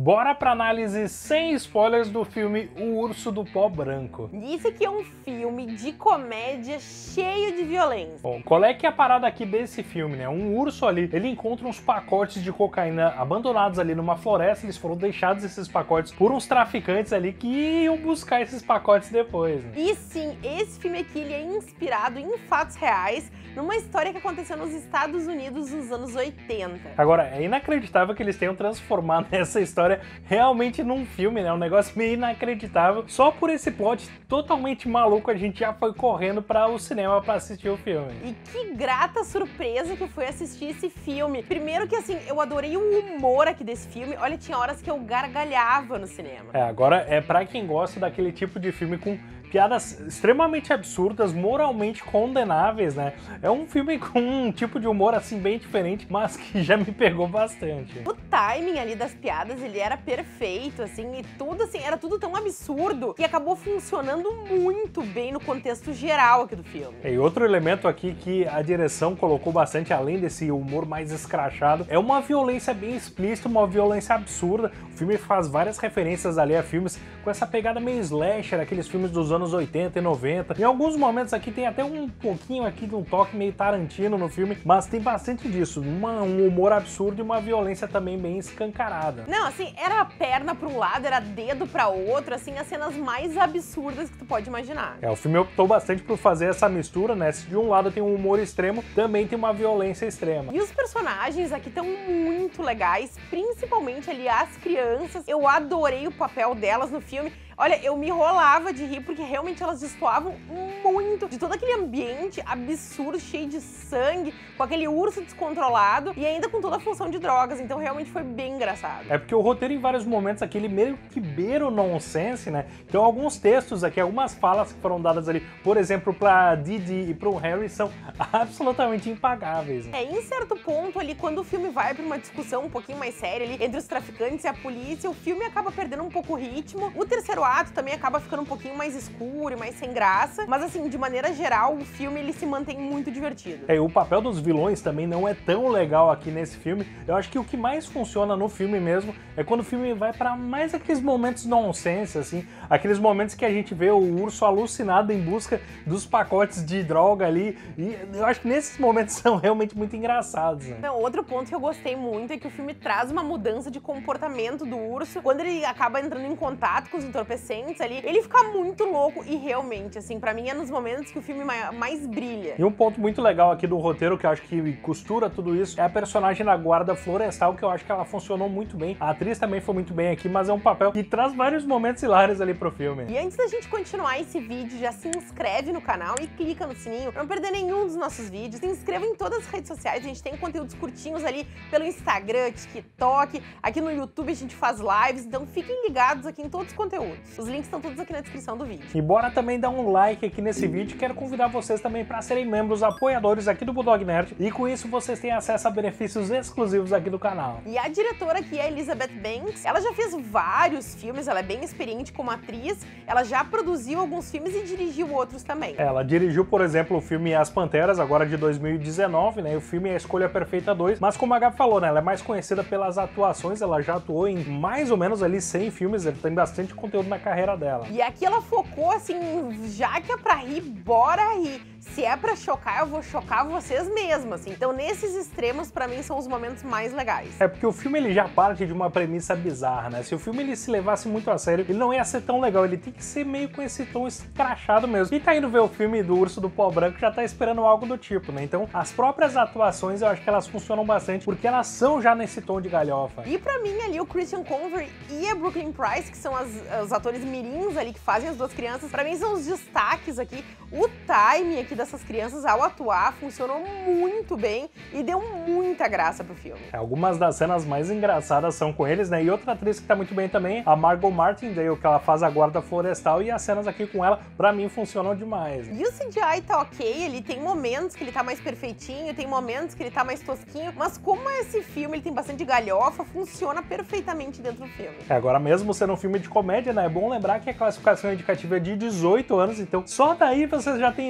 Bora pra análise sem spoilers do filme O Urso do Pó Branco. Esse aqui é um filme de comédia cheio de violência. Bom, qual é que é a parada aqui desse filme, né? Um urso ali, ele encontra uns pacotes de cocaína abandonados ali numa floresta, eles foram deixados esses pacotes por uns traficantes ali que iam buscar esses pacotes depois, né? E sim, esse filme aqui ele é inspirado em fatos reais, numa história que aconteceu nos Estados Unidos nos anos 80. Agora, é inacreditável que eles tenham transformado essa história realmente num filme, né? Um negócio meio inacreditável. Só por esse plot totalmente maluco a gente já foi correndo para o cinema para assistir o filme. E que grata surpresa que foi assistir esse filme. Primeiro que assim, eu adorei o humor aqui desse filme. Olha, tinha horas que eu gargalhava no cinema. Agora é para quem gosta daquele tipo de filme com piadas extremamente absurdas, moralmente condenáveis, né? É um filme com um tipo de humor assim bem diferente, mas que já me pegou bastante. O timing ali das piadas, ele era perfeito, assim, e tudo assim, era tudo tão absurdo que acabou funcionando muito bem no contexto geral aqui do filme. E outro elemento aqui que a direção colocou bastante, além desse humor mais escrachado, é uma violência bem explícita, uma violência absurda. O filme faz várias referências ali a filmes com essa pegada meio slasher, aqueles filmes dos anos 80 e 90. Em alguns momentos aqui tem até um pouquinho aqui de um toque meio Tarantino no filme, mas tem bastante disso, um humor absurdo e uma violência também bem escancarada. Não, assim, era perna pra um lado, era dedo pra outro, assim, as cenas mais absurdas que tu pode imaginar. O filme optou bastante por fazer essa mistura, né? Se de um lado tem um humor extremo, também tem uma violência extrema. E os personagens aqui estão muito legais, principalmente ali as crianças. Eu adorei o papel delas no filme. Olha, eu me enrolava de rir porque realmente elas destoavam muito de todo aquele ambiente absurdo, cheio de sangue, com aquele urso descontrolado e ainda com toda a função de drogas, então realmente foi bem engraçado. É porque o roteiro em vários momentos aqui, ele meio que beira o nonsense, né? Então alguns textos aqui, algumas falas que foram dadas ali, por exemplo, pra Didi e pro Harry, são absolutamente impagáveis, né? Em certo ponto ali, quando o filme vai pra uma discussão um pouquinho mais séria ali, entre os traficantes e a polícia, o filme acaba perdendo um pouco o ritmo. O terceiro ato também acaba ficando um pouquinho mais escuro e mais sem graça, mas assim, de maneira geral, o filme ele se mantém muito divertido. E o papel dos vilões também não é tão legal aqui nesse filme. Eu acho que o que mais funciona no filme mesmo é quando o filme vai pra mais aqueles momentos nonsense, assim, aqueles momentos que a gente vê o urso alucinado em busca dos pacotes de droga ali, e eu acho que nesses momentos são realmente muito engraçados, né? Então, outro ponto que eu gostei muito é que o filme traz uma mudança de comportamento do urso. Quando ele acaba entrando em contato com os entorpecentes ali, ele fica muito louco e realmente, assim, pra mim é nos momentos que o filme mais brilha. E um ponto muito legal aqui do roteiro, que eu acho que costura tudo isso, é a personagem da guarda florestal, que eu acho que ela funcionou muito bem. A atriz também foi muito bem aqui, mas é um papel que traz vários momentos hilários ali pro filme. E antes da gente continuar esse vídeo, já se inscreve no canal e clica no sininho pra não perder nenhum dos nossos vídeos. Se inscreva em todas as redes sociais, a gente tem conteúdos curtinhos ali pelo Instagram, TikTok, aqui no YouTube a gente faz lives, então fiquem ligados aqui em todos os conteúdos. Os links estão todos aqui na descrição do vídeo. E bora também dar um like aqui nesse vídeo, quero convidar vocês também para serem membros apoiadores aqui do Bulldog Nerd, e com isso vocês têm acesso a benefícios exclusivos aqui do canal. E a diretora aqui é a Elizabeth Banks, ela já fez vários filmes, ela é bem experiente como atriz, ela já produziu alguns filmes e dirigiu outros também. Ela dirigiu, por exemplo, o filme As Panteras, agora de 2019, né? O filme é A Escolha Perfeita 2, mas como a Gabi falou, né? Ela é mais conhecida pelas atuações, ela já atuou em mais ou menos ali 100 filmes, ela tem bastante conteúdo na carreira dela. E aqui ela focou assim, já que é pra rir, bora rir. Se é pra chocar, eu vou chocar vocês mesmos, assim. Então, nesses extremos, pra mim, são os momentos mais legais. É porque o filme, ele já parte de uma premissa bizarra, né? Se o filme, ele se levasse muito a sério, ele não ia ser tão legal. Ele tem que ser meio com esse tom escrachado mesmo. Quem tá indo ver o filme do Urso do Pó Branco já tá esperando algo do tipo, né? Então, as próprias atuações, eu acho que elas funcionam bastante, porque elas são já nesse tom de galhofa. E pra mim, ali, o Christian Convery e a Brooklyn Price, que são os atores mirins ali, que fazem as duas crianças, pra mim são os destaques aqui. O time aqui dessas crianças ao atuar funcionou muito bem e deu muita graça pro filme. Algumas das cenas mais engraçadas são com eles, né? E outra atriz que tá muito bem também, a Margot Martindale, que ela faz a guarda florestal, e as cenas aqui com ela, pra mim, funcionam demais. E o CGI tá ok, ele tem momentos que ele tá mais perfeitinho, tem momentos que ele tá mais tosquinho, mas como esse filme ele tem bastante galhofa, funciona perfeitamente dentro do filme. Agora, mesmo sendo um filme de comédia, né? É bom lembrar que a classificação indicativa é de 18 anos, então só daí vocês já têm ideia do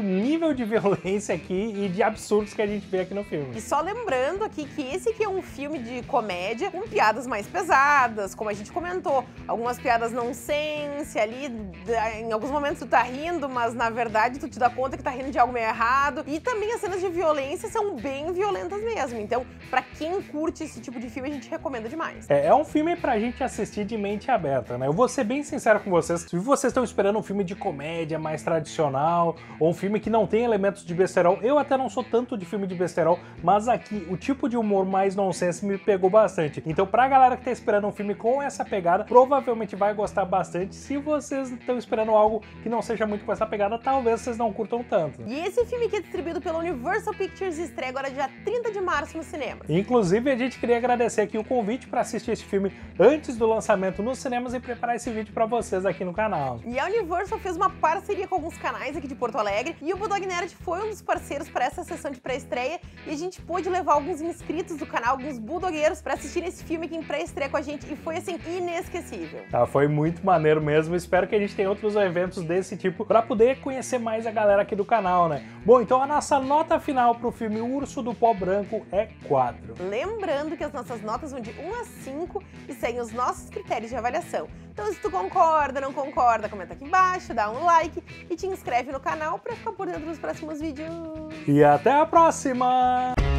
nível de violência aqui e de absurdos que a gente vê aqui no filme. E só lembrando aqui que esse aqui é um filme de comédia com piadas mais pesadas, como a gente comentou, algumas piadas nonsense ali, em alguns momentos tu tá rindo, mas na verdade tu te dá conta que tá rindo de algo meio errado. E também as cenas de violência são bem violentas mesmo, então pra quem curte esse tipo de filme a gente recomenda demais. É um filme pra gente assistir de mente aberta, né? Eu vou ser bem sincero com vocês, se vocês estão esperando um filme de comédia mais tradicional, ou um filme que não tem elementos de besterol, eu até não sou tanto de filme de besterol, mas aqui o tipo de humor mais nonsense me pegou bastante. Então pra galera que tá esperando um filme com essa pegada, provavelmente vai gostar bastante. Se vocês estão esperando algo que não seja muito com essa pegada, talvez vocês não curtam tanto. E esse filme que é distribuído pela Universal Pictures estreia agora dia 30 de março no cinema. Inclusive, a gente queria agradecer aqui o convite para assistir esse filme antes do lançamento nos cinemas e preparar esse vídeo para vocês aqui no canal. E a Universal fez uma parceria com alguns canais aqui de Porto Alegre e o Bulldog Nerd foi um dos parceiros para essa sessão de pré-estreia e a gente pôde levar alguns inscritos do canal, alguns bulldogueiros, para assistir esse filme aqui em pré-estreia com a gente e foi assim inesquecível. Tá, foi muito maneiro mesmo. Espero que a gente tenha outros eventos desse tipo para poder conhecer mais a galera aqui do canal, né? Bom, então a nossa nota final pro filme Urso do Pó Branco é 4. Lembrando que as nossas notas vão de 1 a 5 e seguem os nossos critérios de avaliação. Então, se tu concorda, não concorda, comenta aqui embaixo, dá um like e te inscreve no canal para ficar por dentro dos próximos vídeos. E até a próxima!